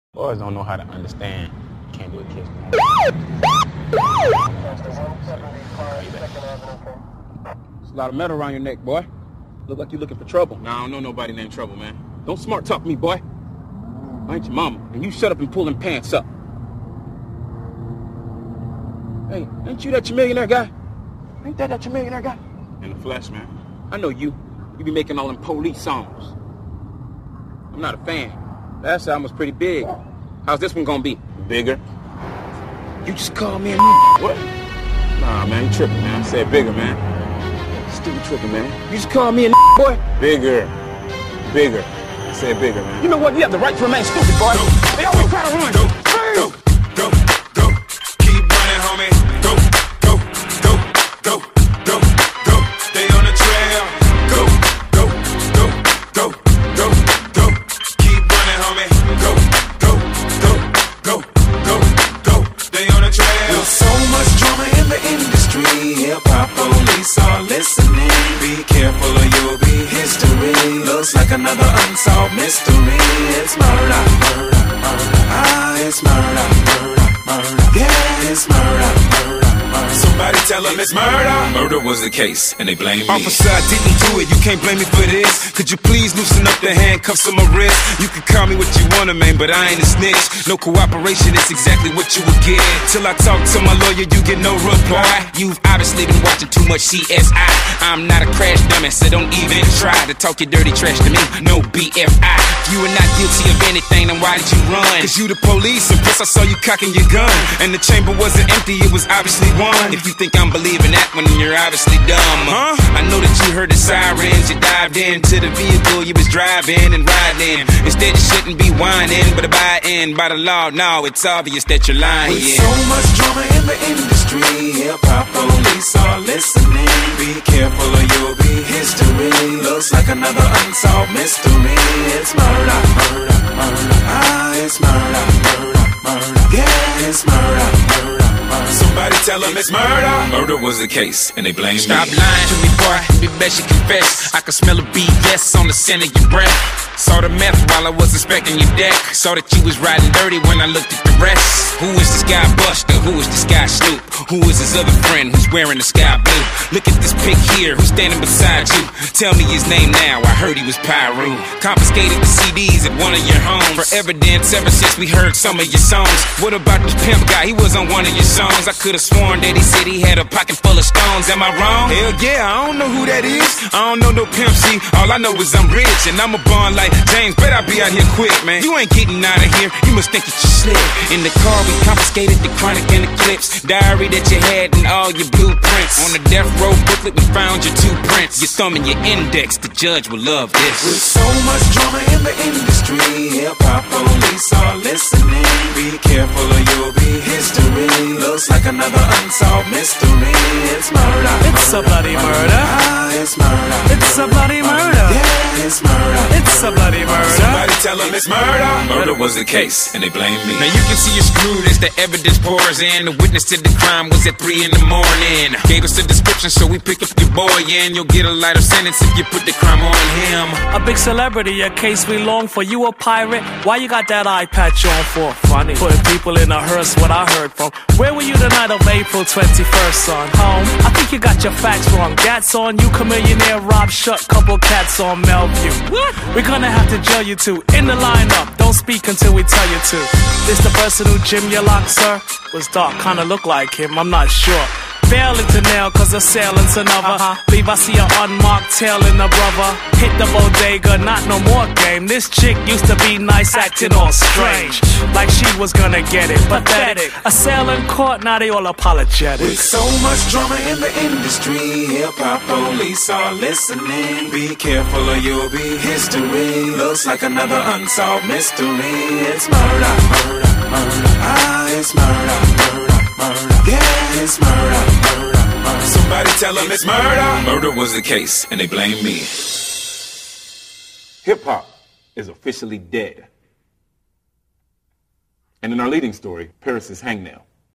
Boys don't know how to understand. Can't do a kiss. There's a lot of metal around your neck, boy. Look like you're looking for trouble. Nah, I don't know nobody named Trouble, man. Don't smart talk me, boy. I ain't your mama, and you shut up and pull them pants up. Hey, ain't you that your millionaire guy? Ain't that your millionaire guy? In the flesh, man. I know you. You be making all them police songs. I'm not a fan. Last album was pretty big. How's this one gonna be? Bigger? You just called me a What? Nah, man, you tripping, man. I said bigger, man. stupid tripping, man. You just called me a boy? Bigger. Bigger. I said bigger, man. You know what? You have the right to remain stupid, boy. They always try to run. Go, keep running, homie. Go. Stay on the trail. Go. Keep running, homie. Go. Stay on the trail. With so much drama in the industry, hip-hop police are listening. Be careful or you'll be history. Looks like another unsolved mystery. It's murder. It's murder. Yeah, it's murder. Somebody tell them it's murder. Murder was the case, and they blame me. Officer, I didn't do it, you can't blame me for this. Could you please loosen up the handcuffs on my wrist? You can call me what you wanna, man, but I ain't a snitch. No cooperation, it's exactly what you would get. Till I talk to my lawyer, you get no reply. You've obviously been watching too much CSI. I'm not a crash dummy, so don't even try to talk your dirty trash to me. No BFI. If you were not guilty of anything, then why did you run? Cause you the police, and plus I saw you cocking your gun. And the chamber wasn't empty, it was obviously one. If you think I'm believing that one, you're obviously dumb. I know that you heard the sirens, you dived into the vehicle you was driving and riding. Instead you shouldn't be whining, but abiding by the law. No, it's obvious that you're lying. With so much drama in the industry, hip-hop police are listening. Be careful or you'll be history. Looks like another unsolved mystery. It's murder. It's murder. Yeah, it's murder. Somebody tell them it's murder. Murder was the case, and they blame me. Stop lying to me, boy. Be best you confess. I can smell a BS on the scent of your breath. Saw the meth while I was inspecting your deck. Saw that you was riding dirty when I looked at the rest. Who is this guy Buster? Who is this guy Snoop? Who is his other friend who's wearing the sky blue? Look at this pic here, who's standing beside you? Tell me his name now, I heard he was Pyru. Confiscated the CDs at one of your homes for evidence ever since we heard some of your songs. What about this pimp guy? He was on one of your songs. I could've sworn that he said he had a pocket full of stones. Am I wrong? Hell yeah, I don't know who that is. I don't know no Pimp C. All I know is I'm rich and I'm a born like James. Bet I be out here quick, man. You ain't getting out of here. You must think that you slick. In the car we confiscated the chronic and the clips, diary that you had and all your blueprints. On the death row booklet we found your two prints, your thumb and your index. The judge will love this. With so much drama in the industry, hip-hop police are listening. Be careful or you'll be history. Looks like another unsolved mystery. It's murder. It's a bloody murder. It's murder. It's a bloody murder. Yeah, it's murder. It's a bloody murder. Somebody tell them it's murder. Murder was the case, and they blame me. Now you can see you're screwed as the evidence pours in. The witness to the crime was at 3 in the morning. Gave us a description, so we pick up your boy, and you'll get a lighter sentence if you put the crime on him. A big celebrity, a case we long for. You a pirate? Why you got that eye patch on for? Funny. Putting people in a hearse, what I heard from. Where were you the night of April 21st, son? Home? I think you got your facts wrong. Gats on you, Chamillionaire, Rob Shut, couple cats on Melview. What? We're gonna have to jail you two. In the lineup, don't speak until we tell you to. This the person who Jim your lock, sir? Was dark, kinda look like him, I'm not sure. Failing to nail cause assailant's another. Leave I see an unmarked tail in the brother. Hit the bodega, not no more game. This chick used to be nice, acting all strange, like she was gonna get it. Pathetic. Assailant caught, now they all apologetic. With so much drama in the industry, hip-hop police are listening. Be careful or you'll be history. Looks like another unsolved mystery. It's murder. It's murder. Yeah, it's murder. Somebody tell them it's murder. Murder was the case, and they blame me. Hip-hop is officially dead. And in our leading story, Paris' hangnail.